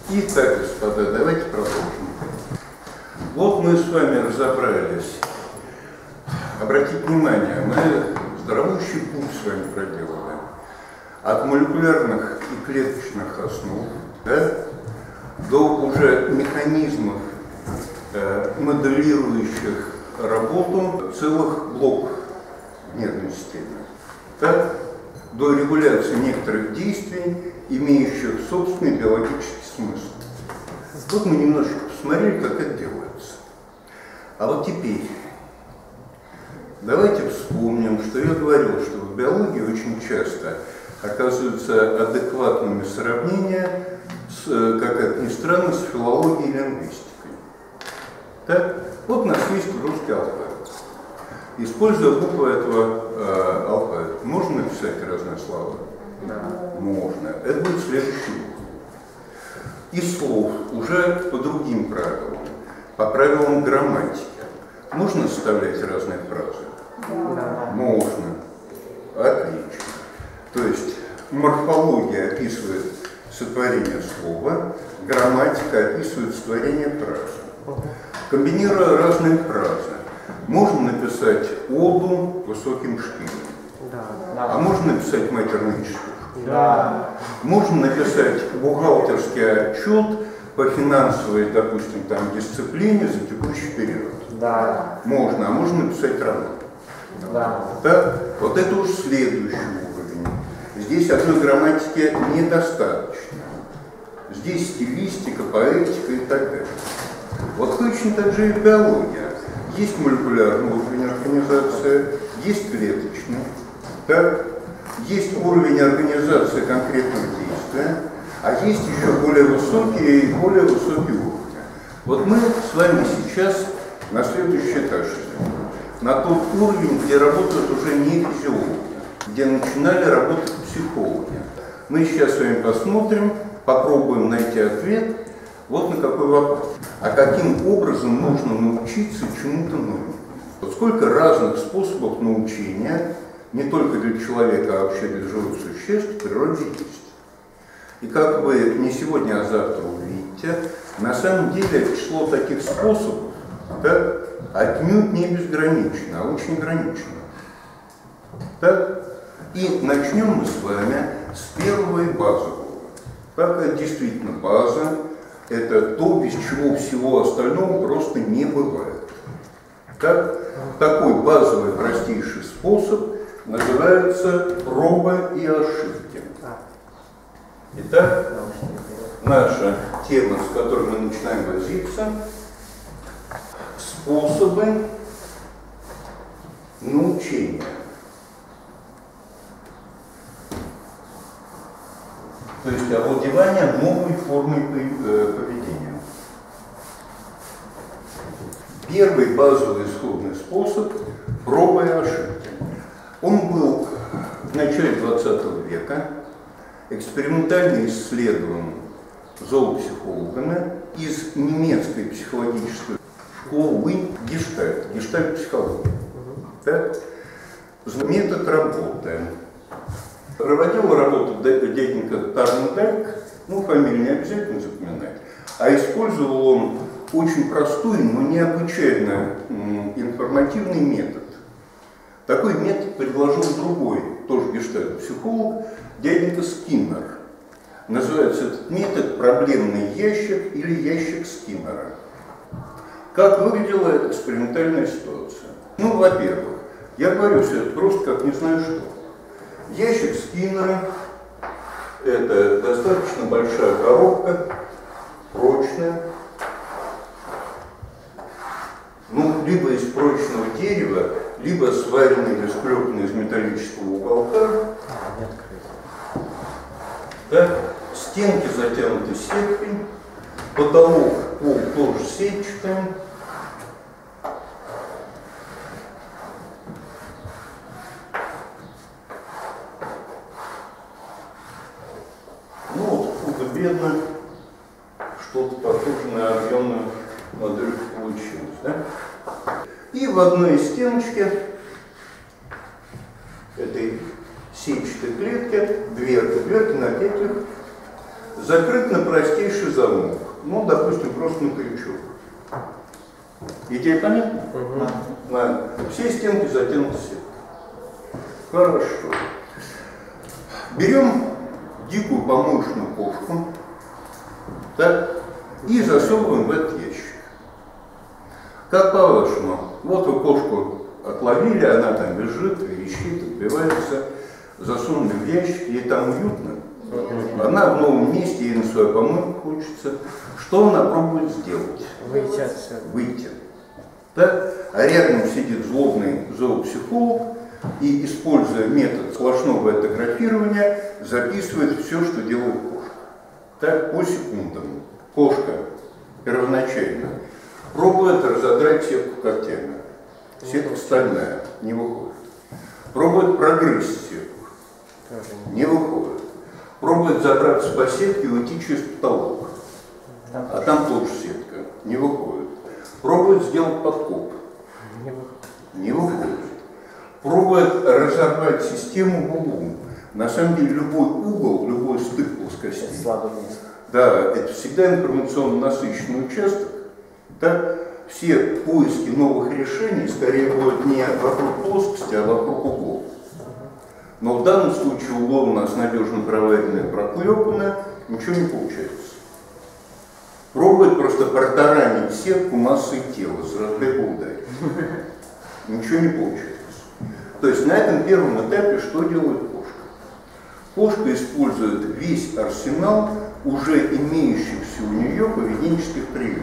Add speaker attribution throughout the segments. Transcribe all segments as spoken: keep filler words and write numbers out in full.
Speaker 1: Итак, господа, давайте продолжим. Вот мы с вами разобрались. Обратите внимание, мы здоровущий путь с вами проделали. От молекулярных и клеточных основ, да, до уже механизмов, э, моделирующих работу целых блоков нервной системы. Так, до регуляции некоторых действий, имеющих собственный биологический смысл. Вот мы немножко посмотрели, как это делается. А вот теперь давайте вспомним, что я говорил, что в биологии очень часто оказываются адекватными сравнения, с, как это ни странно, с филологией и лингвистикой. Так? Вот у нас есть русский алфавит. Используя букву этого э, алфавита, можно написать разные слова? Да. Можно. Это будет следующий буква. Из слов уже по другим правилам, по правилам грамматики, можно составлять разные фразы? Да. Можно. Отлично. То есть морфология описывает сотворение слова, грамматика описывает сотворение фразы. Комбинируя разные фразы, можно написать оду высоким шпилем. Да. А можно написать матерный штук. Да. Можно написать бухгалтерский отчет по финансовой, допустим, там, дисциплине за текущий период. Да. Можно, а можно написать роман. Да. Так? Вот это уж следующий уровень. Здесь одной грамматики недостаточно. Здесь стилистика, поэтика и так далее. Вот точно так же и биология. Есть молекулярный уровень организации, есть клеточный, так? Есть уровень организации конкретного действия, а есть еще более высокие и более высокие уровни. Вот мы с вами сейчас на следующий этаж идем. На тот уровень, где работают уже не физиологи, где начинали работать психологи. Мы сейчас с вами посмотрим, попробуем найти ответ вот на какой вопрос. А каким образом нужно научиться чему-то новому? Вот сколько разных способов научения, не только для человека, а вообще для живых существ, в природе есть. И как вы не сегодня, а завтра увидите, на самом деле число таких способов, да, отнюдь не безгранично, а очень ограничено. Так? И начнем мы с вами с первого и базового. Так, это действительно база. Это то, без чего всего остального просто не бывает. Так? Такой базовый, простейший способ называется проба и ошибки. Итак, наша тема, с которой мы начинаем возиться, способы научения. То есть овладевание новой формой поведения. Первый базовый исходный способ – проба и ошибки. Он был в начале двадцатого века экспериментально исследован зоопсихологами из немецкой психологической школы Гештальт, гештальт-психологии. Так? Метод работы. Проводил работу дяденька Тарндайк, ну, фамилию не обязательно запоминать, а использовал он очень простой, но необычайно информативный метод. Такой метод предложил другой, тоже гештальт-психолог, дяденька Скиннер. Называется этот метод проблемный ящик или ящик Скиннера. Как выглядела эта экспериментальная ситуация? Ну, во-первых, я говорю все это просто как не знаю что. Ящик Скиннера – это достаточно большая коробка, прочная, ну, либо из прочного дерева, либо сваренная или склепанная из металлического уголка. Да? Стенки затянуты сеткой, потолок, пол тоже сетчатый. Ну вот, худо-бедно, что-то похоже на объемную модель получилось. Да? И в одной стеночке этой сетчатой клетки, дверка, дверки на петлях, закрыт на простейший замок. Ну, допустим, просто на крючок. Идея понятна?
Speaker 2: Угу.
Speaker 1: Ладно. Все стенки затянуты сеткой. Хорошо. Берем дикую помоечную кошку, так, и засовываем в этот ящик. Как по-вашему, вот вы кошку отловили, она там бежит, верещит, отбивается, засунули в ящик, ей там уютно. Она в новом месте, ей на свою помойку хочется. Что она пробует сделать?
Speaker 2: Выйти отсюда.
Speaker 1: Выйти. Так? А рядом сидит злобный зоопсихолог и, используя метод сплошного этнографирования, записывает все, что делает кошка. Так, по секундам. Кошка первоначально пробует разодрать сетку когтями. Сетка стальная, не выходит. Пробует прогрызть сетку. Не выходит. Пробует забраться по сетке и уйти через потолок. А там тоже сетка. Не выходит. Пробует сделать подкоп. Не выходит. Пробует разорвать систему в углу. На самом деле любой угол, любой стык плоскостей, да, это всегда информационно насыщенный участок. Да? Все поиски новых решений скорее будут не вокруг плоскости, а вокруг углов. Но в данном случае углов у нас надежно проваренное, проклепанное, ничего не получается. Пробует просто протаранить сетку массой тела с разбегу ударить. Ничего не получается. То есть на этом первом этапе что делает кошка? Кошка использует весь арсенал уже имеющихся у нее поведенческих приемов.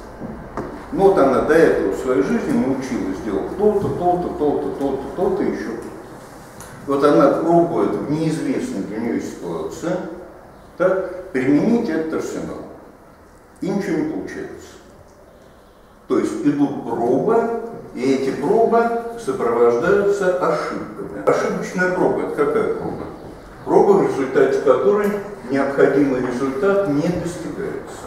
Speaker 1: Но вот она до этого в своей жизни научилась делать то-то, то-то, то-то, то-то, то-то, еще то-то. Вот она пробует в неизвестной для нее ситуации так, применить этот арсенал. И ничего не получается. То есть идут пробы, и эти пробы сопровождаются ошибками. Ошибочная проба – это какая проба? Проба, в результате которой необходимый результат не достигается.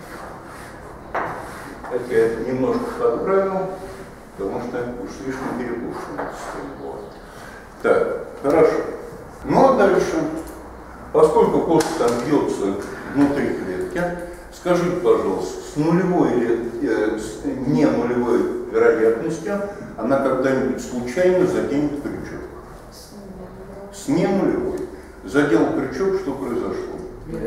Speaker 1: Это я немножко подправил, потому что уж слишком перепущенная система была. Так, хорошо. Ну а дальше, поскольку кошка там бьется внутри клетки, скажите, пожалуйста, с нулевой или э, с не нулевой вероятностью она когда-нибудь случайно заденет крючок? С не нулевой. Задел крючок, что произошло?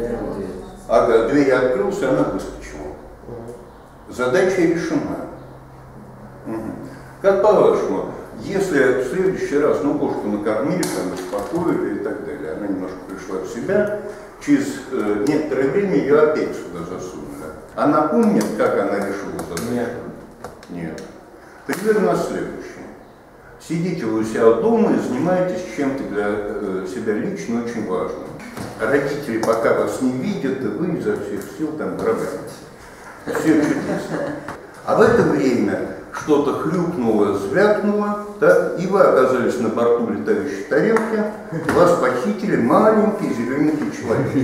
Speaker 1: Ага, дверь открылась, и она выскочила. Задача решена. Угу. Как по-вашему, если в следующий раз, ну, кошку накормили, там, успокоили и так далее, она немножко пришла в себя, через э, некоторое время ее опять сюда засунули. Она помнит, как она решила задачу? Нет. Нет. Пример на следующее. Сидите вы у себя дома и занимаетесь чем-то для э, себя лично очень важным. Родители пока вас не видят, и вы изо всех сил там дробаете. Все чудесно. А в это время что-то хрюкнуло, звякнуло, да, и вы оказались на борту летающей тарелки, вас похитили маленький зелененький человек.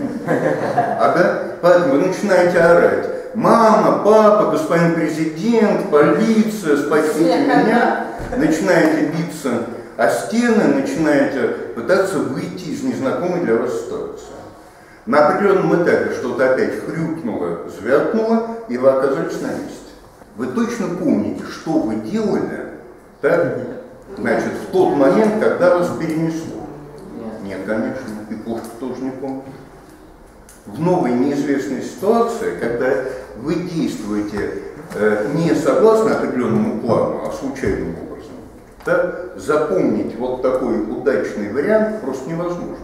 Speaker 1: Ага, поэтому вы начинаете орать: мама, папа, господин президент, полиция, спасите меня. Начинаете биться о стены, начинаете пытаться выйти из незнакомой для вас ситуации. На определенном этапе что-то опять хрюкнуло, звякнуло, и вы оказались на месте. Вы точно помните, что вы делали, так? Значит, в тот момент, когда вас перенесло? Нет, конечно, и кошка тоже не помнит. В новой неизвестной ситуации, когда вы действуете э, не согласно определенному плану, а случайным образом, так, запомнить вот такой удачный вариант просто невозможно.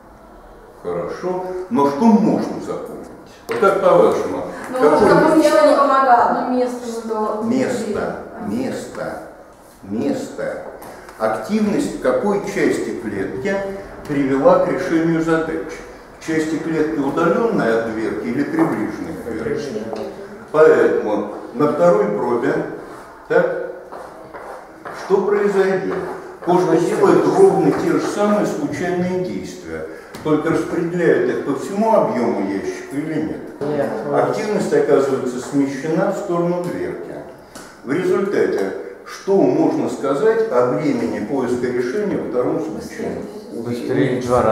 Speaker 1: Хорошо, но что можно запомнить? Вот как по-вашему?
Speaker 3: Ну, кому ничего не помогало. Место, что...
Speaker 1: Место, место, место. Активность в какой части клетки привела к решению задачи? В части клетки, удаленной от дверки или приближенной к дверке? Поэтому на второй пробе, так, что произойдет? Кошка делает ровно те же самые случайные действия, только распределяет их по всему объему ящика или нет?
Speaker 2: Нет.
Speaker 1: Активность оказывается смещена в сторону дверки. В результате, что можно сказать о времени поиска решения во втором случае?
Speaker 2: Быстрее в два раза.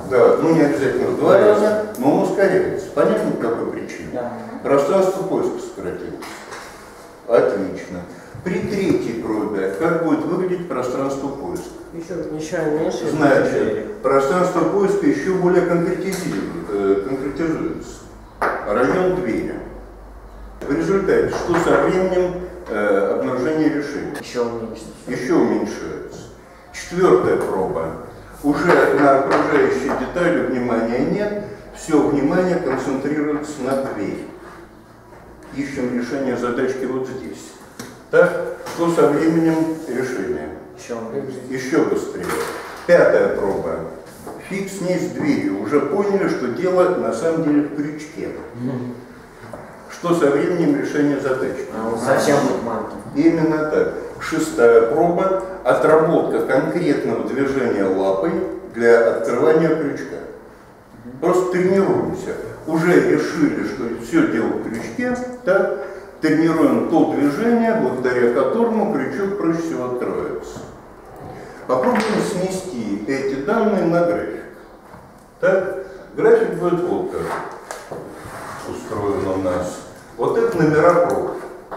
Speaker 1: Да, ну не обязательно сдваивается, но он ускоряется. Понятно, по какой причине?
Speaker 2: Да.
Speaker 1: Пространство поиска сократилось. Отлично. При третьей пробе как будет выглядеть пространство поиска?
Speaker 2: Еще, еще меньше.
Speaker 1: Значит, пространство поиска еще более конкретизируется, конкретизируется. Район двери. В результате, что со временем э, обнаружения решения?
Speaker 2: Еще уменьшится.
Speaker 1: Еще уменьшается. Четвертая проба. Уже на окружающие детали внимания нет, все внимание концентрируется на двери. Ищем решение задачки вот здесь. Так, что со временем решения?
Speaker 2: Еще уменьшится.
Speaker 1: Еще быстрее. Пятая проба. Фиг с ней с дверью. Уже поняли, что дело на самом деле в крючке. Что со временем решения задачи?
Speaker 2: А он совсем будет маленький.
Speaker 1: Именно так. Шестая проба. Отработка конкретного движения лапой для открывания крючка. Просто тренируемся. Уже решили, что все дело в крючке, так? Тренируем то движение, благодаря которому крючок проще всего открывается. Попробуем снести эти данные на график. Так? График будет вот как устроен у нас. Вот это номера проб.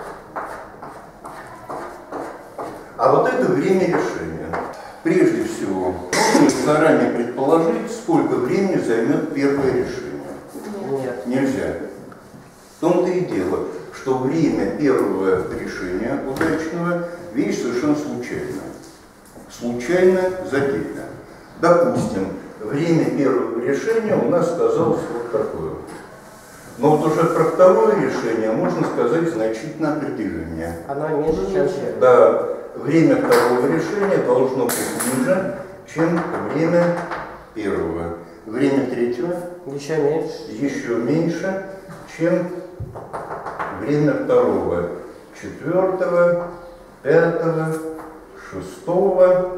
Speaker 1: А вот это время решения. Прежде всего, можно заранее предположить, сколько времени займет первое решение.
Speaker 2: Нет.
Speaker 1: Нельзя. В том-то и дело, что время первого решения удачного вещь совершенно случайная. Случайно задельно. Допустим, время первого решения у нас оказалось вот такое. Но вот уже про второе решение можно сказать значительно определеннее.
Speaker 2: Оно меньше, чем первое.
Speaker 1: Да, время второго решения должно быть ниже, чем время первого. Время третьего
Speaker 2: Еще меньше.
Speaker 1: еще меньше, чем время второго, четвертого, пятого, шестого.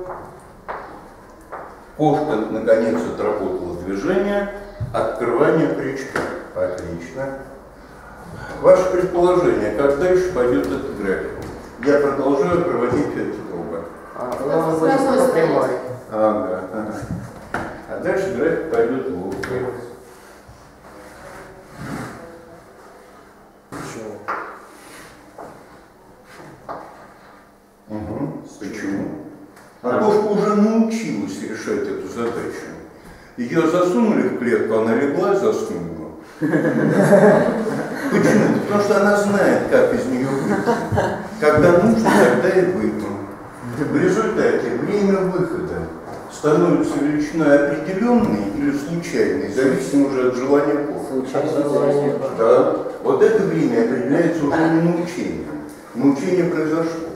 Speaker 1: Кошка наконец отработала движение, открывание крючка. Отлично. Ваше предположение, как дальше пойдет этот график? Я продолжаю проводить эти пробы.
Speaker 2: А, оно будет по прямой.
Speaker 1: Ага, ага. А дальше график пойдет в угол.
Speaker 2: Почему?
Speaker 1: Угу. Почему? А кошка уже научилась решать эту задачу. Ее засунули в клетку, она легла и заснула. Почему? Потому что она знает, как из нее выйти. Когда нужно, тогда и выйти. В результате время выхода становится величиной определенной или случайной, зависимо уже от желания кошки.
Speaker 2: Случайно.
Speaker 1: Да. Вот это время определяется уже не научением. Научение произошло.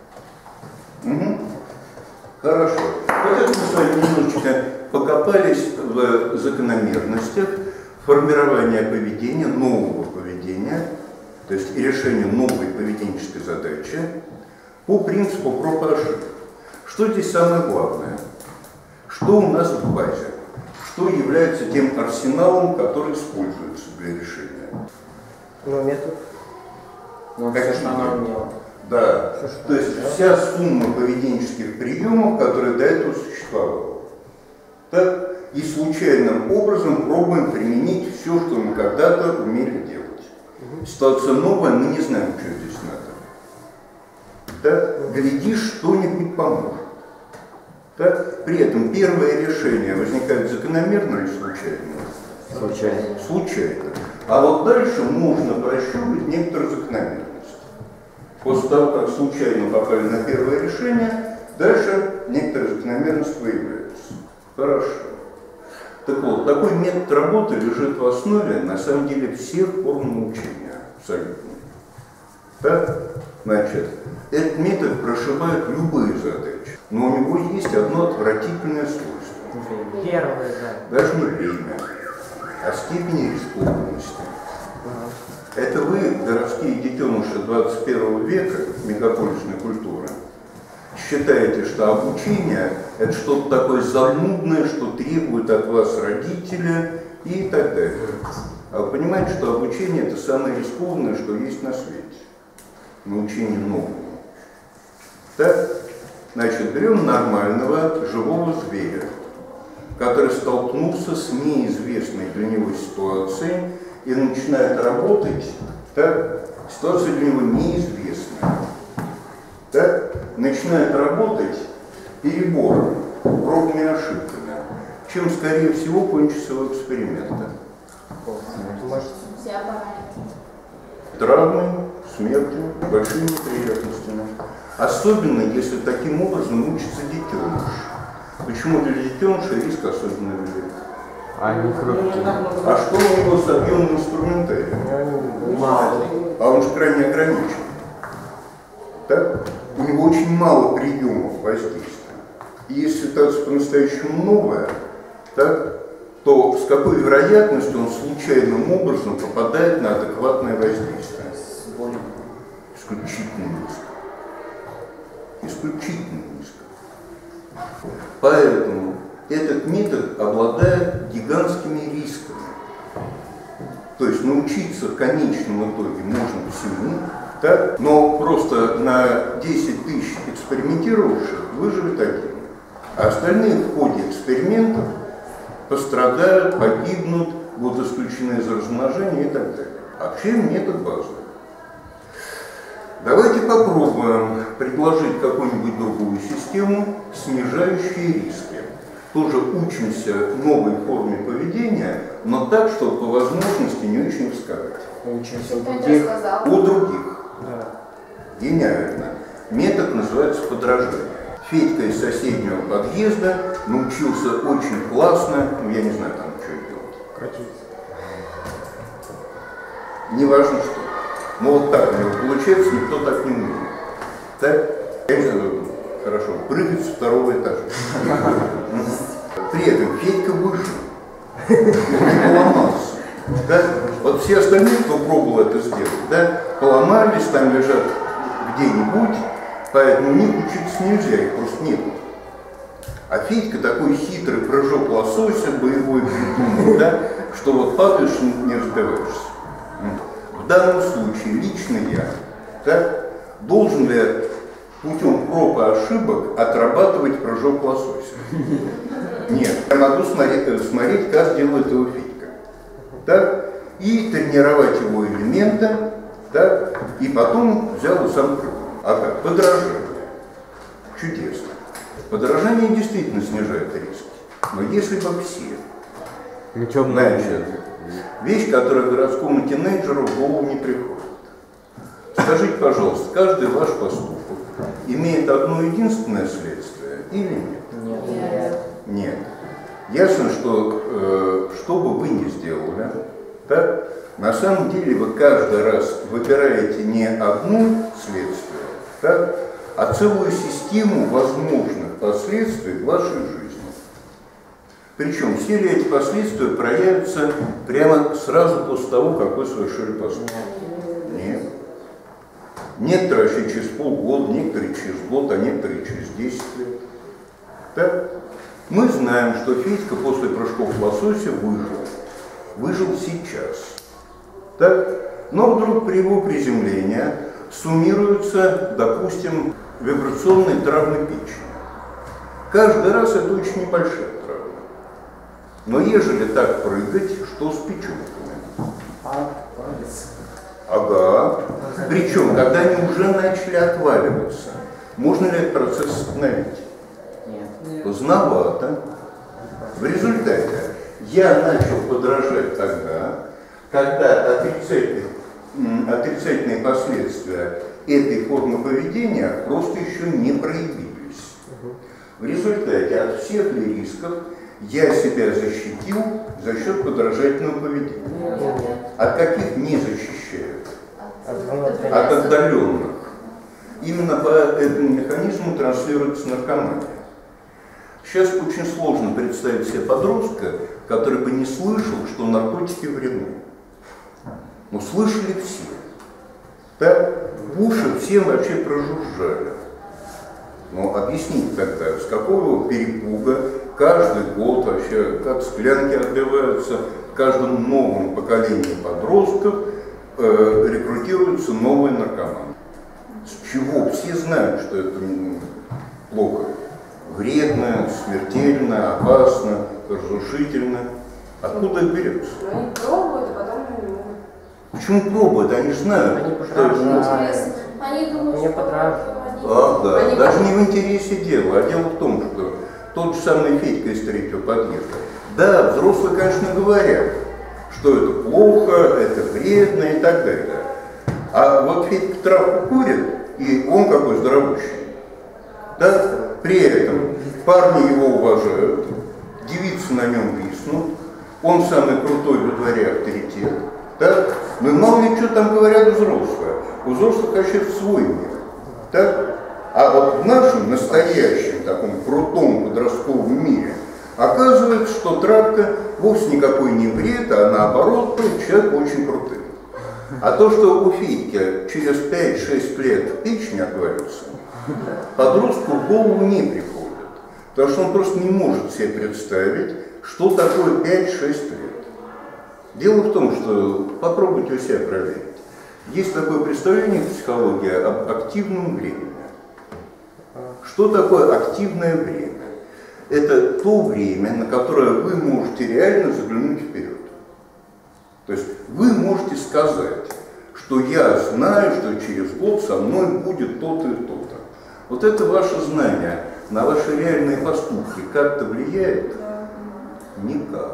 Speaker 1: Угу. Хорошо. Вот это мы с вами немножечко покопались в закономерностях формирования поведения, нового поведения, то есть решения новой поведенческой задачи по принципу проб и ошибок. Что здесь самое главное? Что у нас в базе? Что является тем арсеналом, который используется для решения?
Speaker 2: Ну, метод. Ну,
Speaker 1: Как
Speaker 2: все, что она умела.
Speaker 1: Да,
Speaker 2: Все, что
Speaker 1: то есть
Speaker 2: она
Speaker 1: вся сумма поведенческих приемов, которые до этого существовала. Так? И случайным образом пробуем применить все, что мы когда-то умели делать. Угу. Ситуация новая, мы не знаем, что здесь надо. Так? Глядишь, что-нибудь поможет. Так? При этом первое решение возникает закономерно или случайно?
Speaker 2: Случайно.
Speaker 1: Случайно. А вот дальше можно прощупать некоторые закономерности. После того, как случайно попали на первое решение, дальше некоторые закономерности выявляются. Хорошо. Так вот, такой метод работы лежит в основе, на самом деле, всех форм научения. Абсолютно. Так? Значит, этот метод прошивает любые задачи, но у него есть одно отвратительное свойство.
Speaker 2: Первое, да.
Speaker 1: Даже не время, а степень рискованности. Это вы, городские детеныши двадцать первого века, мегаполисной культуры, считаете, что обучение – это что-то такое занудное, что требует от вас родители и так далее. А вы понимаете, что обучение – это самое рискованное, что есть на свете. Научение новому. Так? Значит, берем нормального живого зверя, который столкнулся с неизвестной для него ситуацией и начинает работать, так, ситуация для него неизвестная, так, начинает работать перебором, пробными ошибками, чем, скорее всего, кончится его эксперимент. Травмой, смертью, большими неприятностями. Особенно, если таким образом учится детеныш. Почему для детеныша риск особенно велик?
Speaker 2: А они хрупкие.
Speaker 1: А что у него с объемным инструментарием?
Speaker 2: Мало.
Speaker 1: А он же крайне ограничен. Так? У него очень мало приемов воздействия. И если ситуация по-настоящему новая, так, то с какой вероятностью он случайным образом попадает на адекватное воздействие? Исключительно низко. Исключительно низко. Поэтому этот метод обладает гигантскими рисками. То есть научиться в конечном итоге можно всему, так? Но просто на десять тысяч экспериментировавших выживет один. А остальные в ходе экспериментов пострадают, погибнут, будут исключены из размножения и так далее. Вообще метод базовый. Давайте попробуем предложить какую-нибудь другую систему, снижающую риски. Тоже учимся новой форме поведения, но так, чтобы по возможности не очень рисковать.
Speaker 2: Учимся у других.
Speaker 1: У других.
Speaker 2: Да.
Speaker 1: Гениально. Метод называется подражание. Федька из соседнего подъезда научился очень классно, ну я не знаю там, что делать.
Speaker 2: Катиться.
Speaker 1: Не важно что. Но вот так у него получается, никто так не умеет. Так? Я не знаю, хорошо, прыгать со второго этажа. При этом Федька выжил. Не поломался. Да? Вот все остальные, кто пробовал это сделать, да, поломались, там лежат где-нибудь, поэтому у них учиться нельзя, их просто нет. А Федька такой хитрый прыжок лосося, боевой придумал, да, что вот падаешь и не разбиваешься. В данном случае лично я, так, должен ли путем проб и ошибок отрабатывать прыжок лосося? Нет, я могу смотреть, смотреть, как делает его Федька. Так, и тренировать его элементы, так, и потом взял и сам прыгнул. Ага, подражание. Чудесно. Подражание действительно снижает риски. Но если бы все, значит, вещь, которая городскому тинейджеру в голову не приходит. Скажите, пожалуйста, каждый ваш поступок имеет одно единственное следствие или нет?
Speaker 2: Нет.
Speaker 1: Нет. Ясно, что э, что бы вы ни сделали, так, на самом деле вы каждый раз выбираете не одно следствие, так, а целую систему возможных последствий в вашей жизни. Причем все ли эти последствия проявятся прямо сразу после того, как вы совершили поступок? Нет. Некоторые вообще через полгода, некоторые через год, а некоторые через десять лет. Так? Мы знаем, что Федька после прыжков лосося выжил. Выжил сейчас. Так? Но вдруг при его приземлении суммируются, допустим, вибрационные травмы печени. Каждый раз это очень небольшая травма. Но ежели так прыгать, что с печенками?
Speaker 2: А, палец.
Speaker 1: Ага. Причем, когда они уже начали отваливаться, можно ли этот процесс остановить?
Speaker 2: Нет.
Speaker 1: Поздновато. В результате я начал подражать тогда, когда отрицательные, отрицательные последствия этой формы поведения просто еще не проявились. В результате от всех ли рисков я себя защитил за счет подражательного поведения. От каких не защищают? От отдаленных. Именно по этому механизму транслируется наркомания. Сейчас очень сложно представить себе подростка, который бы не слышал, что наркотики вредны. Но слышали все. Так? Уши всем вообще прожужжали. Но объясните тогда, с какого перепуга каждый год вообще, как склянки отбиваются, в каждом новом поколении подростков э, рекрутируются новые наркоманы. С чего? Все знают, что это плохо. Вредно, смертельно, опасно, разрушительны. Откуда их берется?
Speaker 3: Ну, они пробуют, а потом не могут.
Speaker 1: Почему пробуют? Они же знают,
Speaker 2: Они
Speaker 1: что
Speaker 2: подражают.
Speaker 3: Интересно. Они думают,
Speaker 2: Мне
Speaker 3: что...
Speaker 2: подражают.
Speaker 1: Ага,
Speaker 3: Они
Speaker 1: даже
Speaker 3: как-
Speaker 1: не в интересе дела, а дело в том, что тот же самый Федька из третьего подъезда. Да, взрослые, конечно, говорят, что это плохо, это вредно и так далее. А вот Федька травку курит, и он какой здоровущий. Да? При этом парни его уважают, девицы на нем виснут, он самый крутой во дворе авторитет. Да? Ну мало ли что там говорят взрослые. У взрослых вообще свой мир. Да? А вот в нашем настоящем таком крутом подростковом мире оказывается, что травка вовсе никакой не вред, а наоборот, человек очень крутой. А то, что у Федьки через пять-шесть лет в печень отвалится, подростку в голову не приходит. Потому что он просто не может себе представить, что такое пять-шесть лет. Дело в том, что попробуйте у себя проверить. Есть такое представление в психологии об активном времени. Что такое активное время? Это то время, на которое вы можете реально заглянуть вперед. То есть вы можете сказать, что я знаю, что через год со мной будет то-то и то-то. Вот это ваше знание на ваши реальные поступки как-то влияет? Никак.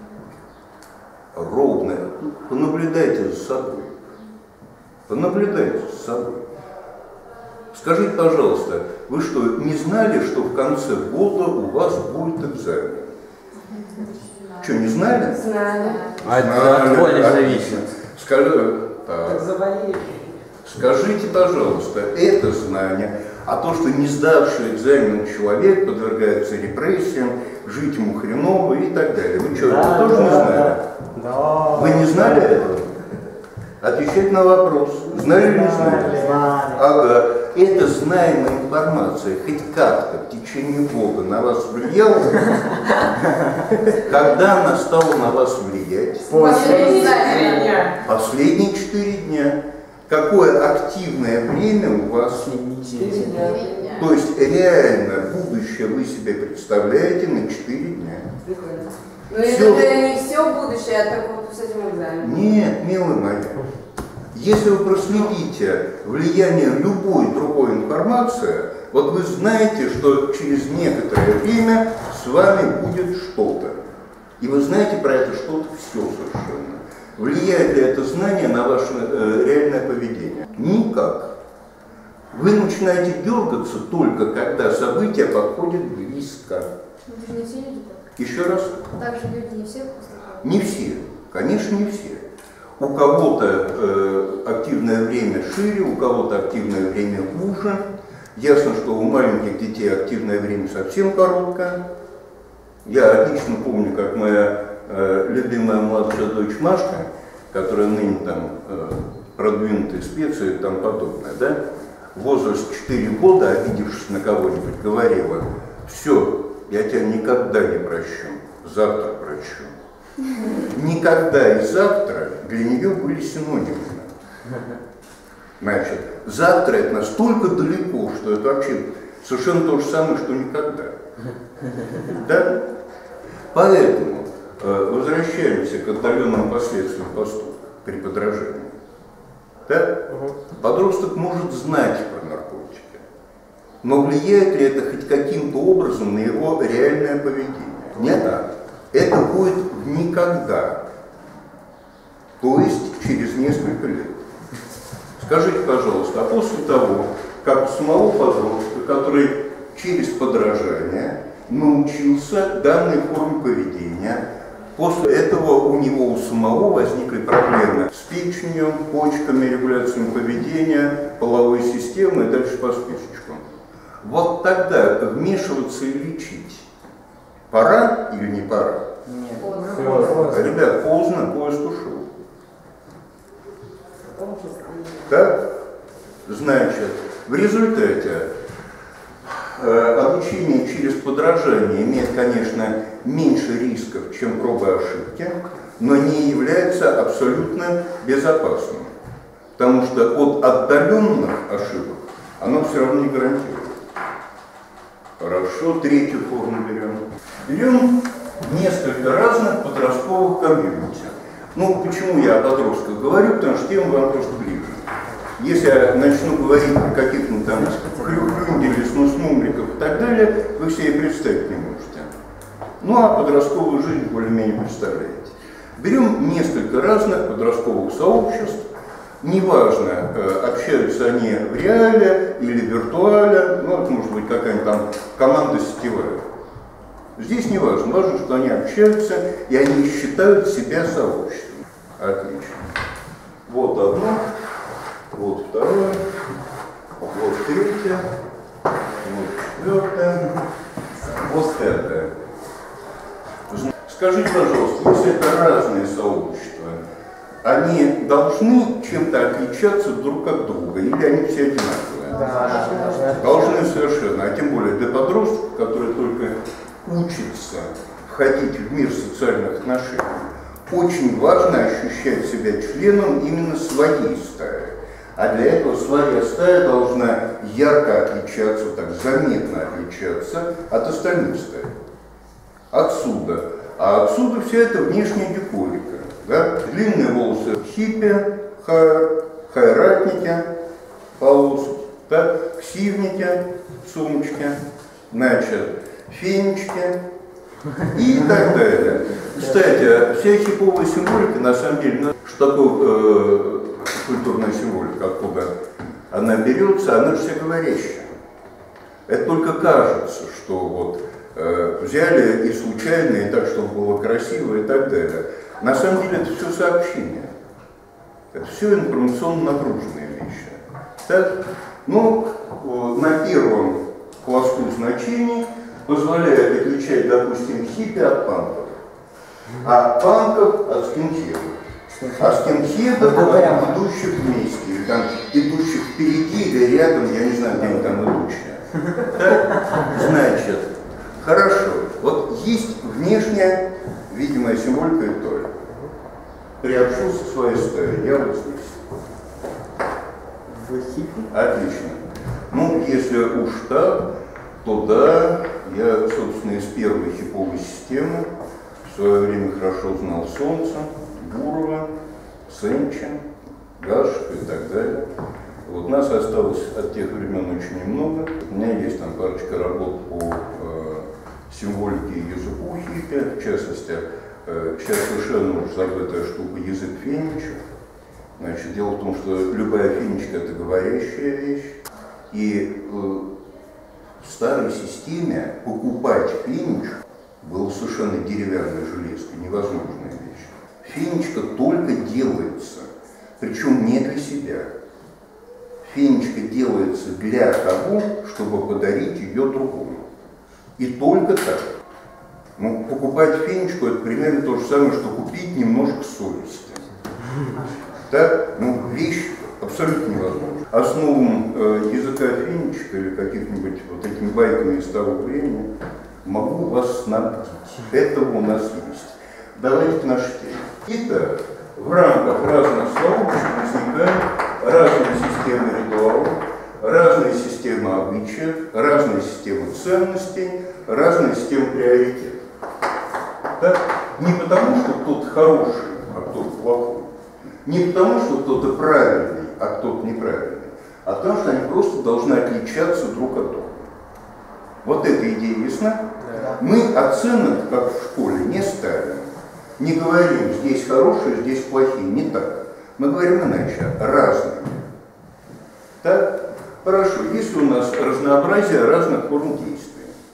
Speaker 1: Ровно. Понаблюдайте за собой. Понаблюдайте за собой. Скажите, пожалуйста, вы что, не знали, что в конце года у вас будет экзамен? Что, не знали?
Speaker 3: Знали.
Speaker 2: А это от воли зависит.
Speaker 1: Скажи, так.
Speaker 2: Так заболели.
Speaker 1: Скажите, пожалуйста, это знание, а то, что не сдавший экзамен человек подвергается репрессиям, жить ему хреново и так далее. Вы что,
Speaker 2: Да,
Speaker 1: это тоже
Speaker 2: да,
Speaker 1: не знали?
Speaker 2: Да. Да.
Speaker 1: Вы не знали этого? Отвечать на вопрос. Знали или не знали?
Speaker 2: Знали.
Speaker 1: Ага. Эта знаемая информация хоть как-то в течение года на вас влияла? Когда она стала на вас влиять?
Speaker 2: После
Speaker 1: Последние четыре дня. Какое активное время у вас?
Speaker 2: недели.
Speaker 1: То есть реально будущее вы себе представляете на четыре дня.
Speaker 3: Ну это
Speaker 1: Всё.
Speaker 3: же не все будущее, а только вот с этим экзаменом.
Speaker 1: Нет, милый моя. Если вы проследите влияние любой другой информации, вот вы знаете, что через некоторое время с вами будет что-то. И вы знаете про это что-то все совершенно. Влияет ли это знание на ваше э, реальное поведение? Никак. Вы начинаете дергаться только, когда события подходят близко.
Speaker 4: Ну, это же не все люди так.
Speaker 1: Еще раз.
Speaker 4: Так же люди не все поступают.
Speaker 1: Не все. Конечно, не все. У кого-то э, активное время шире, у кого-то активное время уже. Ясно, что у маленьких детей активное время совсем короткое. Я отлично помню, как моя э, любимая младшая дочь Машка, которая ныне там э, продвинутая специя и тому подобное, да, в возрасте четыре года, обидевшись на кого-нибудь, говорила: все, я тебя никогда не прощу, завтра прощу. Никогда и завтра для нее были синонимы. Значит, завтра это настолько далеко, что это вообще совершенно то же самое, что никогда. Да? Поэтому э, возвращаемся к отдаленным последствиям поступка при подражании. Да? Подросток может знать про наркотики, но влияет ли это хоть каким-то образом на его реальное поведение? Нет. Это будет никогда, то есть через несколько лет. Скажите, пожалуйста, а после того, как у самого подростка, который через подражание научился данной форме поведения, после этого у него у самого возникли проблемы с печенью, почками, регуляцией поведения, половой системой и дальше по списочку. Вот тогда вмешиваться и лечить пора или не пора?
Speaker 2: Нет.
Speaker 3: Поздно.
Speaker 1: Ребят, поздно, поезд ушел. Так? Значит, в результате э, обучение через подражание имеет, конечно, меньше рисков, чем пробы ошибки, но не является абсолютно безопасным. Потому что от отдаленных ошибок оно все равно не гарантирует. Хорошо, третью форму берем. Берем несколько разных подростковых комьюнити. Ну, почему я о подростках говорю? Потому что тема вам просто ближе. Если я начну говорить о каких-нибудь там Хрюнделе, Снусмумриках и так далее, вы себе представить не можете. Ну, а подростковую жизнь более-менее представляете. Берем несколько разных подростковых сообществ. Неважно, общаются они в реале или виртуале, ну, это может быть какая-нибудь там команда сетевая. Здесь не важно, важно, что они общаются и они считают себя сообществом. Отлично. Вот одно, вот второе, вот третье, вот четвертое, вот пятое. Скажите, пожалуйста, если это разные сообщества, они должны чем-то отличаться друг от друга, или они все одинаковые?
Speaker 2: Да,
Speaker 1: должны совершенно, а тем более для подростков, которые только учатся входить в мир социальных отношений, очень важно ощущать себя членом именно своей стаи. А для этого своя стая должна ярко отличаться, так заметно отличаться от остальных стаи. Отсюда. А отсюда вся эта внешняя декорика. Да? Длинные волосы хиппи, хайр, хайратники, полоски, да? Ксивники, сумочки, значит, фенечки и так далее. Кстати, вся хиповая символика, на самом деле, что такое э, культурная символика, откуда она берется, она же всеговорящая. Это только кажется, что вот э, взяли и случайно, и так, чтобы было красиво и так далее. На самом деле это все сообщения. Это все информационно нагруженные вещи. Так? Ну, на первом пласту значений позволяет отличать, допустим, хиппи от панков, а панков от скинхедов, а скинхедов от идущих вместе, или там идущих впереди или рядом, я не знаю, где они там идущие. Так? Значит, хорошо, вот есть внешняя видимая символика и то. Приобщился к своей стае, я вот здесь. Отлично. Ну, если уж так, то да, я, собственно, из первой хиповой системы в свое время хорошо знал Солнце, Гурова, Сенчин, Гашек и так далее. Вот нас осталось от тех времен очень немного. У меня есть там парочка работ по э, символике и языку хиппи, в частности, э, сейчас совершенно уж забытая штука язык феничев. Значит, дело в том, что любая фенечка – это говорящая вещь, и э, в старой системе покупать фенечку было совершенно деревянной железкой, невозможная вещь. Фенечка только делается, причем не для себя. Фенечка делается для того, чтобы подарить ее другому. И только так. Ну, покупать фенечку – это примерно то же самое, что купить немножко совести. Так? Ну, вещь абсолютно невозможна. Основам э, языка фенечек или каких-нибудь вот этими байками из того времени могу вас снабдить. Этого у нас есть. Давайте к нашей теме. Итак, в рамках разных сообществ возникают разные системы ритуалов, разные системы обычаев, разные системы ценностей, разные системы приоритетов. Так? Не потому, что кто-то хороший, а кто-то плохой. Не потому, что кто-то правильный, а кто-то неправильный, а потому, что они просто должны отличаться друг от друга. Вот эта идея ясна? Да. Мы оценок, как в школе, не ставим. Не говорим, здесь хорошие, здесь плохие. Не так. Мы говорим иначе, разные. Так? Хорошо, есть у нас разнообразие разных форм действий.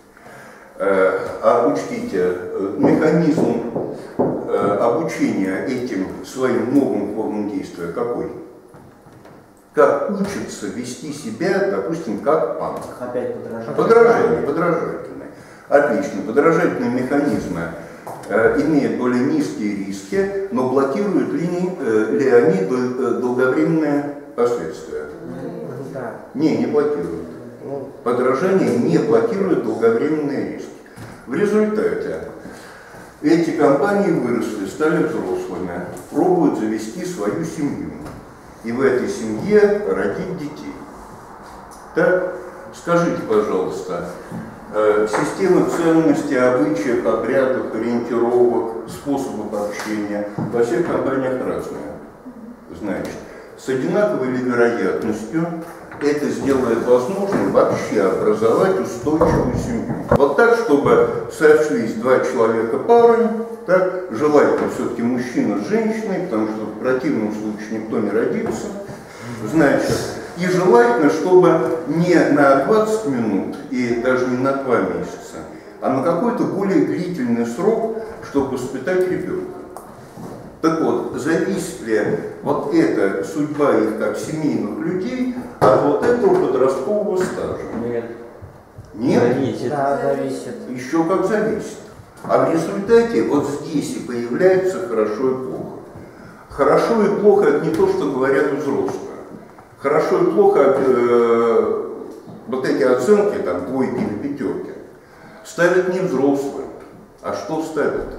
Speaker 1: А учтите, механизм обучения этим своим новым формам действия какой? Как учится вести себя, допустим, как панк.
Speaker 2: Опять подражание.
Speaker 1: Подражание, подражательное. Отлично. Подражательные механизмы э, имеют более низкие риски, но блокируют ли, э, ли они долговременные последствия?
Speaker 2: Да.
Speaker 1: Не, не блокируют. Подражание не блокирует долговременные риски. В результате эти компании выросли, стали взрослыми, пробуют завести свою семью. И в этой семье родить детей. Так, скажите, пожалуйста, Э, системы ценностей, обычаев, обрядов, ориентировок, способов общения во всех компаниях разные. Значит, с одинаковой ли вероятностью это сделает возможным вообще образовать устойчивую семью. Вот так, чтобы сошлись два человека парой, так, желательно все-таки мужчина с женщиной, потому что в противном случае никто не родится, значит, и желательно, чтобы не на двадцать минут и даже не на два месяца, а на какой-то более длительный срок, чтобы воспитать ребенка. Так вот, зависит ли вот эта судьба их как семейных людей от вот этого подросткового стажа?
Speaker 2: Нет.
Speaker 1: Нет?
Speaker 2: Зависит. Да, зависит.
Speaker 1: Еще как зависит. А в результате вот здесь и появляется хорошо и плохо. Хорошо и плохо — это не то, что говорят взрослые. Хорошо и плохо э, вот эти оценки, там, двойки или пятерки, ставят не взрослые. А что ставят?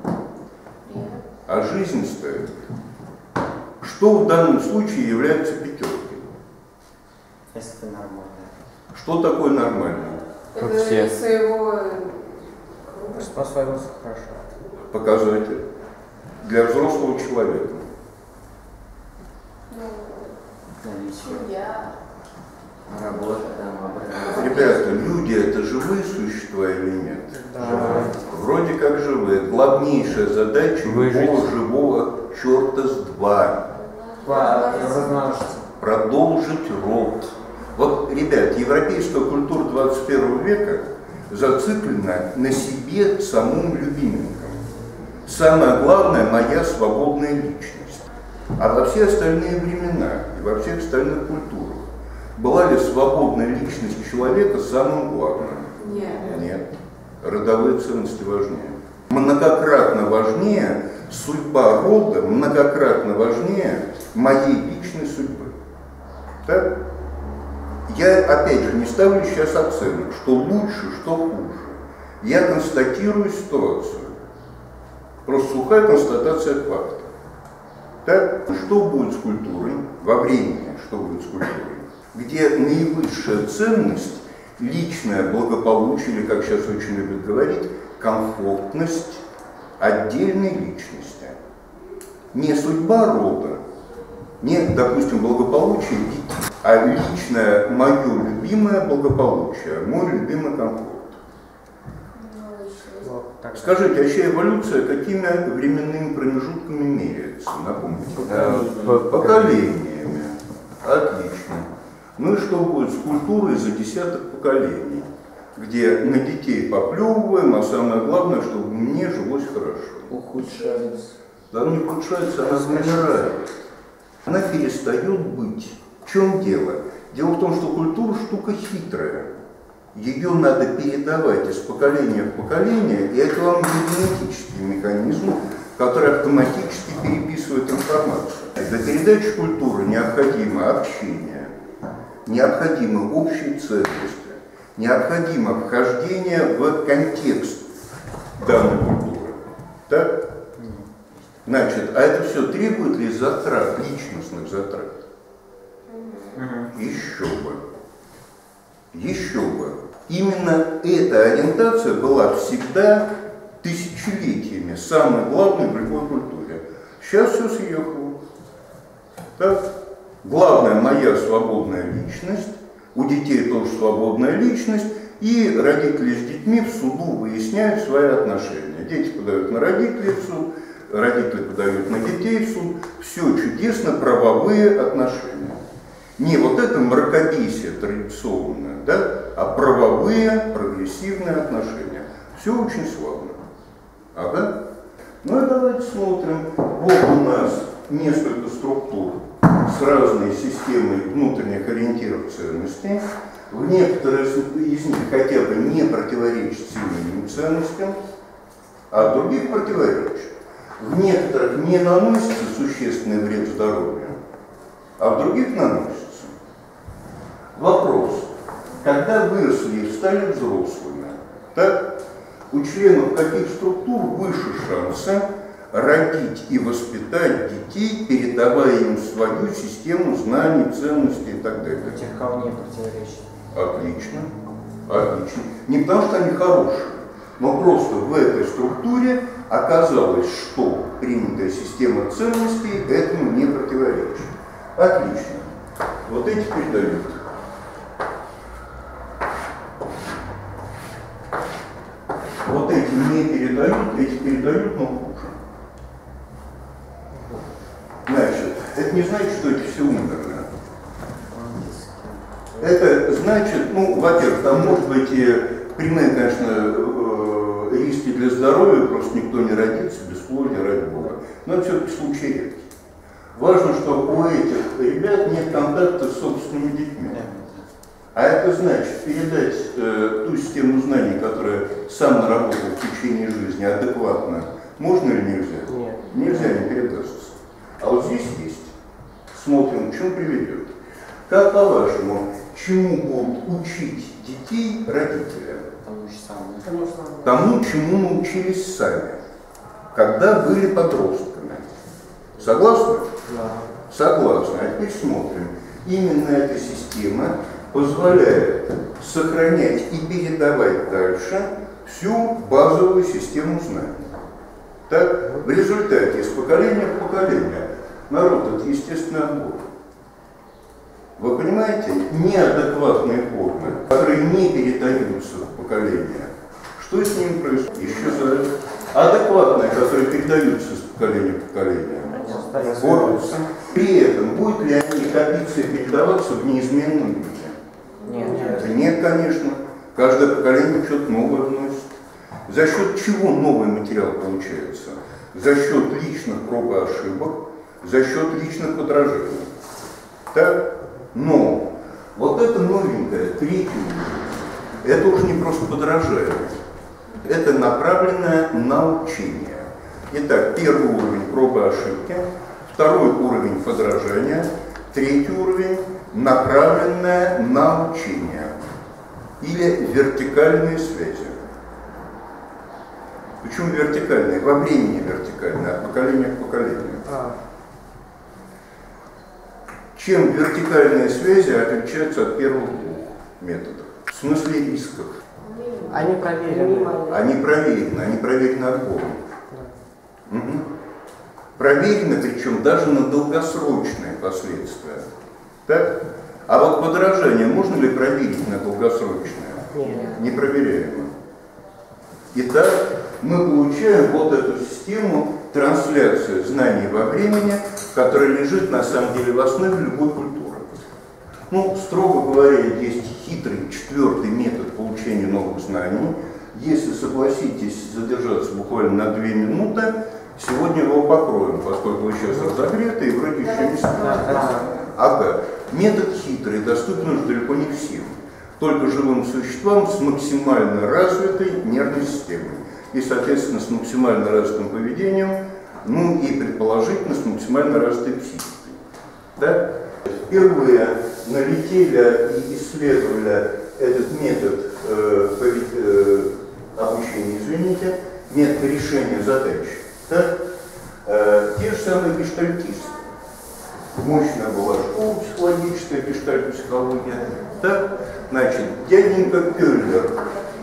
Speaker 1: А жизнь ставит. Что в данном случае является пятеркой?
Speaker 2: Если это нормально.
Speaker 1: Что такое нормально?
Speaker 3: Это из своего...
Speaker 2: По-своему хорошо.
Speaker 1: Показатель для взрослого человека.
Speaker 3: Я...
Speaker 2: Работа, там, образование.
Speaker 1: Ребята, люди — это живые существа или нет?
Speaker 2: Да.
Speaker 1: Вроде как живые. Главнейшая задача любого живого черта с два.
Speaker 2: Размножиться.
Speaker 1: Продолжить род. Вот, ребят, европейская культура двадцать первого века зациклена на себе самым любименьком. Самое главное — моя свободная личность. А во все остальные времена и во всех остальных культурах была ли свободная личность человека самым главным?
Speaker 3: Нет.
Speaker 1: Нет. Родовые ценности важнее. Многократно важнее судьба рода, многократно важнее моей личной судьбы. Так? Я, опять же, не ставлю сейчас оценок, что лучше, что хуже. Я констатирую ситуацию. Просто сухая констатация факта. Так? Что будет с культурой во времени, что будет с культурой? Где наивысшая ценность, личное благополучие, или, как сейчас очень любят говорить, комфортность отдельной личности. Не судьба рода, не, допустим, благополучие детей, а личное мое любимое благополучие, мой любимый комфорт. Скажите, вообще эволюция какими временными промежутками меряется? Напомните. Поколениями. Отлично. Ну и что будет с культурой за десяток поколений, где на детей поплевываем, а самое главное, чтобы мне жилось хорошо?
Speaker 2: Ухудшается.
Speaker 1: Да она не ухудшается, она замирает. Она перестает быть. В чем дело? Дело в том, что культура штука хитрая. Ее надо передавать из поколения в поколение, и это вам не генетический механизм, который автоматически переписывает информацию. Для передачи культуры необходимо общение, необходимы общие ценности, необходимо вхождение в контекст данной культуры. Так? Значит, а это все требует ли затрат, личностных затрат? Еще бы. Еще бы. Именно эта ориентация была всегда тысячелетиями самой главной в любой культуре. Сейчас все съехало. Так? Главная моя свободная личность, у детей тоже свободная личность, и родители с детьми в суду выясняют свои отношения. Дети подают на родителей в суд, родители подают на детей в суд. Все чудесно, правовые отношения. Не вот это мракобесие традиционное, да, а правовые, прогрессивные отношения. Все очень славно. Ага. Ну и давайте смотрим. Вот у нас несколько структур с разной системой внутренних ориентиров ценностей. В некоторые из них хотя бы не противоречат семейным ценностям, а в других противоречат. В некоторых не наносится существенный вред здоровью, а в других наносится. Вопрос. Когда выросли и стали взрослыми, так, у членов каких структур выше шанса родить и воспитать детей, передавая им свою систему знаний, ценностей и так далее?
Speaker 2: У тех, кого не противоречит.
Speaker 1: Отлично. Отлично. Не потому что они хорошие, но просто в этой структуре оказалось, что принятая система ценностей этому не противоречит. Отлично. Вот эти передают. Вот эти не передают, эти передают, но хуже. Значит, это не значит, что эти все умерли. Это значит, ну, во-первых, там может быть и прямые, конечно, риски для здоровья, просто никто не родится, бесплодие, ради Бога. Но это все-таки случай редкий. Важно, что у этих ребят нет контакта с собственными детьми. А это значит передать э, ту систему знаний, которая сам наработал в течение жизни, адекватно, можно или нельзя?
Speaker 2: Нет.
Speaker 1: Нельзя, не передастся. А вот здесь есть. Смотрим, к чему приведет. Как по-вашему, чему будут учить детей родители?
Speaker 2: Тому же самое.
Speaker 1: Тому, чему научились сами, когда были подростками. Согласны?
Speaker 2: Да.
Speaker 1: Согласны. А теперь смотрим. Именно эта система позволяет сохранять и передавать дальше всю базовую систему знаний. Так, в результате из поколения в поколение народ — это естественный отбор. Вы понимаете, неадекватные формы, которые не передаются в поколение, что с ними происходит? Исчезают. Адекватные, которые передаются с поколения в поколение, борются. При этом будут ли они копиться и передаваться в неизменном виде?
Speaker 2: Нет.
Speaker 1: Нет, конечно. Каждое поколение что-то новое вносит. За счет чего новый материал получается? За счет личных проб и ошибок, за счет личных подражаний. Так? Но вот это новенькое, третий уровень, это уже не просто подражание, это направленное на учение. Итак, первый уровень пробы и ошибки, второй уровень подражания, третий уровень направленное на учение или вертикальные связи. Почему вертикальные? Во времени вертикальные, от поколения к поколению.
Speaker 2: А.
Speaker 1: Чем вертикальные связи отличаются от первых двух методов? В смысле рисков.
Speaker 2: Они проверены.
Speaker 1: Они проверены, они проверены отбором. Угу. Проверены, причем даже на долгосрочные последствия. Так? А вот подражание можно ли проверить на долгосрочное?
Speaker 2: Нет.
Speaker 1: Непроверяемо. Итак, мы получаем вот эту систему трансляции знаний во времени, которая лежит на самом деле в основе любой культуры. Ну, строго говоря, есть хитрый четвертый метод получения новых знаний. Если согласитесь задержаться буквально на две минуты, сегодня его покроем, поскольку вы сейчас разогреты и вроде еще не спите. Ага. Метод хитрый, доступен уже далеко не всем. Только живым существам с максимально развитой нервной системой. И, соответственно, с максимально развитым поведением, ну и, предположительно, с максимально развитой психикой. Да? Впервые налетели и исследовали этот метод э, э, обучения, извините, метод решения задач. Да? Э, те же самые гештальтисты. Мощная была школа психологическая, гештальт-психология. Да? Значит, дяденька Кёллер.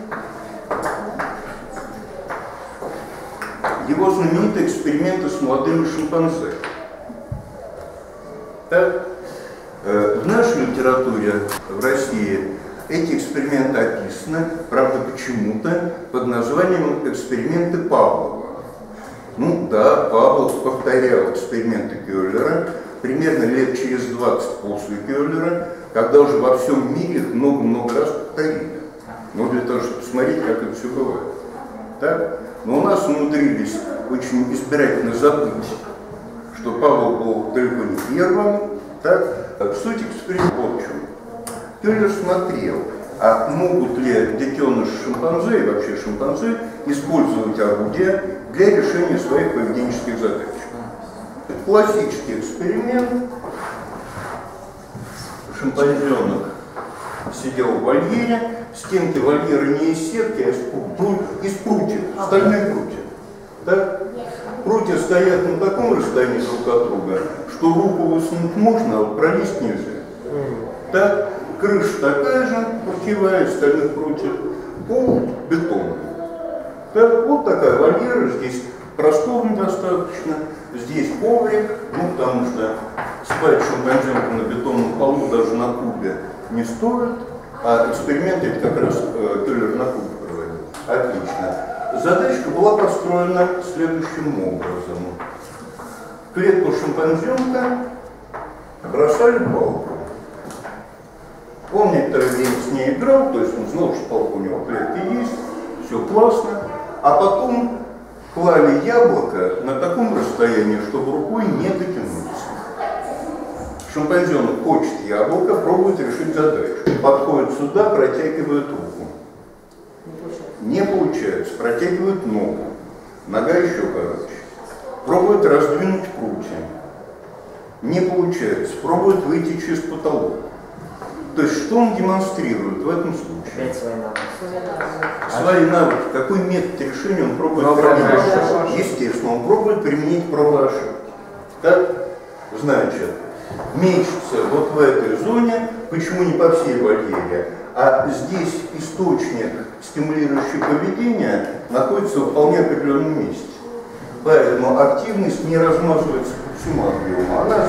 Speaker 1: Его знаменитые эксперименты с молодыми шимпанзе. Так, э, в нашей литературе в России эти эксперименты описаны, правда, почему-то под названием «Эксперименты Павлова». Ну да, Павлов повторял эксперименты Кёллера примерно лет через двадцать после Кёллера, когда уже во всем мире их много-много раз повторили. Ну, для того, чтобы посмотреть, как это все бывает. Так? Но у нас умудрились очень избирательно забыть, что Павел был далеко не первым. Так? Суть эксперимента в чем. Кёллер смотрел, а могут ли детеныши шимпанзе и вообще шимпанзе использовать орудия для решения своих поведенческих задач. Классический эксперимент. Шимпанзенок сидел в вольере, стенки вольера не из сетки, а из, пру, из прутьев, стальные прутья. Так? Прутья стоят на таком расстоянии друг от друга, что руку высунуть можно, а вот пролезть нельзя. Так? крыша такая же, путевая, остальных прутьев, пол бетонный. Так, вот такая вольера, здесь просторно достаточно, здесь коврик, ну потому что спать шимпанзенку на бетонном полу даже на кубе не стоит, а эксперименты это как раз э, Келлер на кубе проводил. Отлично. Задачка была построена следующим образом. Клетку шимпанзенка бросали палку. Он некоторое время с ней играл, то есть он знал, что палка у него в клетке есть, все классно, а потом клали яблоко на таком расстоянии, чтобы рукой не дотянуться. Шимпанзенок хочет яблоко, пробует решить задачу. Подходит сюда, протягивает руку. Не получается, протягивает ногу. Нога еще короче. Пробует раздвинуть прутья. Не получается, пробует выйти через потолок. То есть что он демонстрирует в этом случае?
Speaker 2: Свои навыки.
Speaker 1: Свои навыки. Какой метод решения он пробует применить? Естественно, он пробует применить пробы ошибки. Так? Значит, мечется вот в этой зоне, почему не по всей вольере, а здесь источник, стимулирующий поведение, находится в вполне определенном месте. Поэтому активность не размазывается по всему объему, она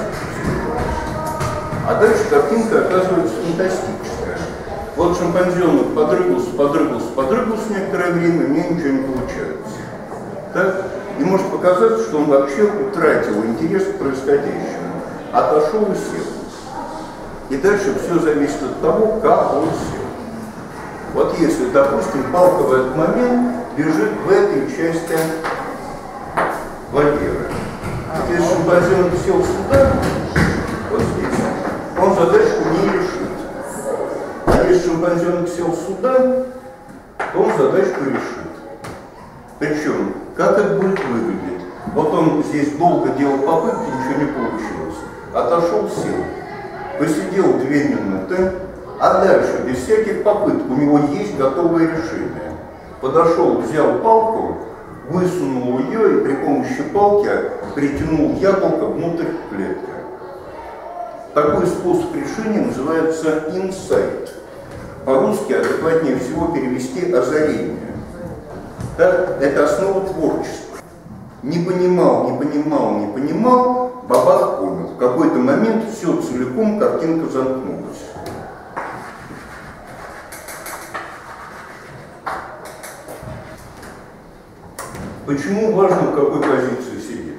Speaker 1: а дальше картинка оказывается фантастическая. Вот шимпанзенок подрыгался, подрыгался, подрыгался некоторое время, у меня ничего не получается. Так? И может показаться, что он вообще утратил интерес к происходящему, отошел и сел. И дальше все зависит от того, как он сел. Вот если, допустим, палка в этот момент лежит в этой части вольеры. Если шимпанзенок сел сюда, вот здесь, он задачку не решит. А если шимпанзенок сел сюда, то он задачку решит. Причем, как это будет выглядеть? Вот он здесь долго делал попытки, ничего не получилось. Отошел, сел. Посидел две минуты, а дальше, без всяких попыток, у него есть готовое решение. Подошел, взял палку, высунул ее и при помощи палки притянул яблоко внутрь клетки. Такой способ решения называется инсайт. По-русски адекватнее всего перевести озарение. Да? Это основа творчества. Не понимал, не понимал, не понимал, бабах понял. В какой-то момент все целиком, картинка замкнулась. Почему важно, в какой позиции сидит?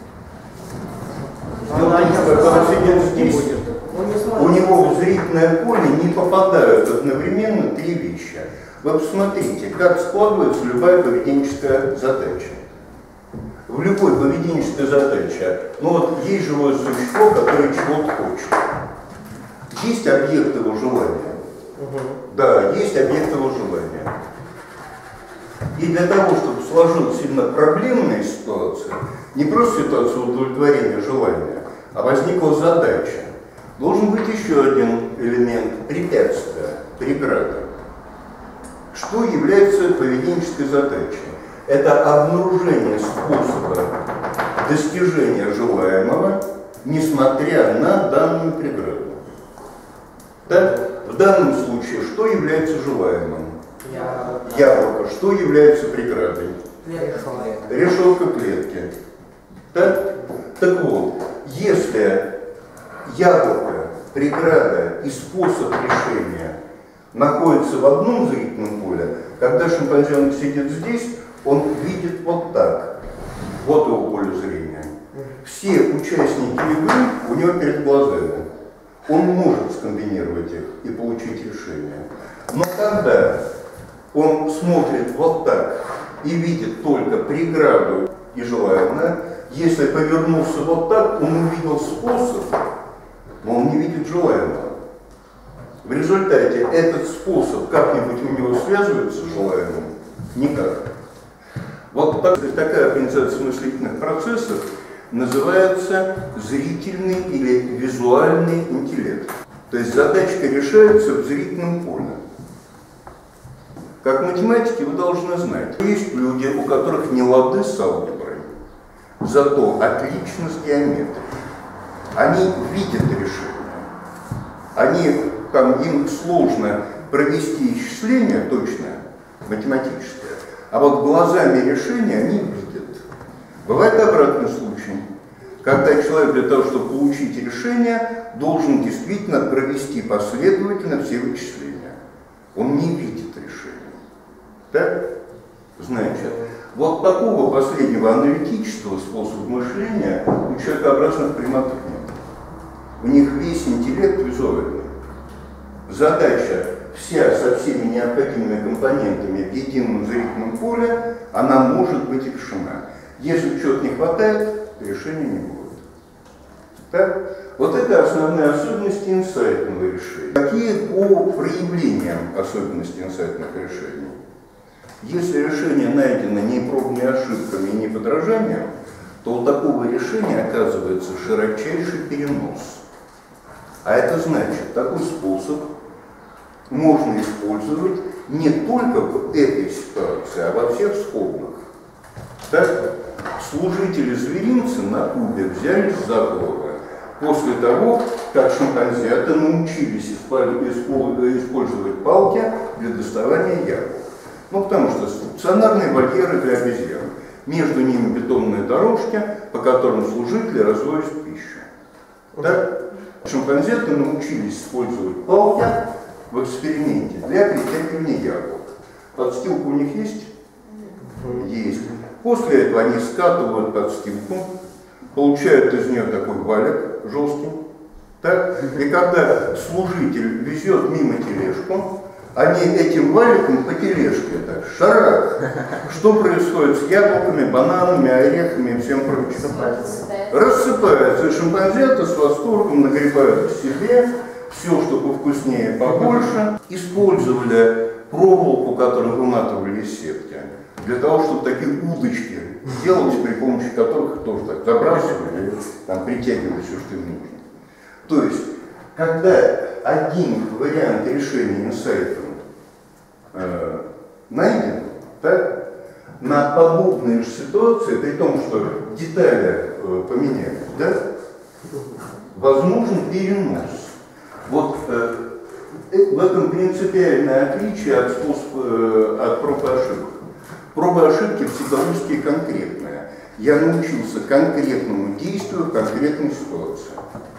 Speaker 1: Дело в том, что когда он сидит здесь, у него в зрительное поле не попадают одновременно три вещи. Вы посмотрите, как складывается любая поведенческая задача. В любой поведенческой задаче, ну вот есть живое существо, которое чего-то хочет. Есть объект его желания. Угу. Да, есть объект его желания. И для того, чтобы сложилась именно проблемная ситуация, не просто ситуация удовлетворения желания, а возникла задача, должен быть еще один элемент препятствия, преграда. Что является поведенческой задачей? Это обнаружение способа достижения желаемого, несмотря на данную преграду. Так? В данном случае, что является желаемым? Яблоко. Что является преградой? Решетка клетки. Так? Так вот, если яблоко, преграда и способ решения находятся в одном зрительном поле, когда шимпанзенок сидит здесь, он видит вот так. Вот его поле зрения. Все участники игры у него перед глазами. Он может скомбинировать их и получить решение. Но когда он смотрит вот так и видит только преграду и желаемое, если повернулся вот так, он увидел способ, но он не видит желаемого. В результате этот способ как-нибудь у него связывается с желаемым? Никак. Вот так, такая организация мыслительных процессов называется зрительный или визуальный интеллект. То есть задачка решается в зрительном поле. Как математики вы должны знать, есть люди, у которых не лады с алгеброй, зато отлично с геометрией. Они видят решение. Они там им сложно провести исчисление точное, математическое, а вот глазами решения они видят. Бывает обратный случай, когда человек для того, чтобы получить решение, должен действительно провести последовательно все вычисления. Он не видит решения. Так? Значит, вот такого последнего аналитического способа мышления у человекообразных приматов нет. У них весь интеллект визуальный. Задача вся со всеми необходимыми компонентами в едином зрительном поле, она может быть решена. Если чего-то не хватает, решения не будет. Так? Вот это основные особенности инсайтного решения. Какие по проявлениям особенности инсайтных решений? Если решение найдено не пробными ошибками и не подражанием, то у такого решения оказывается широчайший перенос. А это значит, такой способ можно использовать не только в этой ситуации, а во всех сходных. Так, служители зверинца на Кубе взялись за голову после того, как шимпанзеты научились использовать палки для доставания яблок. Ну, потому что стационарные вольеры для обезьян. Между ними бетонные дорожки, по которым служители развозят пищу. Так? Шимпанзеты научились использовать палки в эксперименте для притягивания яблок. Подстилка у них есть? Есть. После этого они скатывают подстилку, получают из нее такой валик жесткий. Так? И когда служитель везет мимо тележку, они этим валиком по тележке так шарах. Что происходит с яблоками, бананами, орехами и всем прочим? Рассыпаются. И шимпанзеты с восторгом нагребают к себе все, что повкуснее, побольше. Использовали проволоку, которую выматывали из сетки, для того, чтобы такие удочки делать, при помощи которых тоже так забрасывали и там притягивали все, что им нужно. То есть, когда один вариант решения инсайтом э, найден, так, на подобные же ситуации, при том, что детали э, поменялись, да, возможен перенос. Вот э, в этом принципиальное отличие от, способ, э, от проб и ошибок. Пробы и ошибки всегда узкие и конкретные. Я научился конкретному действию в конкретной ситуации.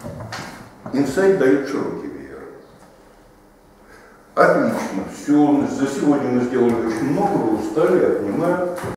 Speaker 1: Инсайт дает широкий веер. Отлично, все, за сегодня мы сделали очень много, вы устали, я понимаю.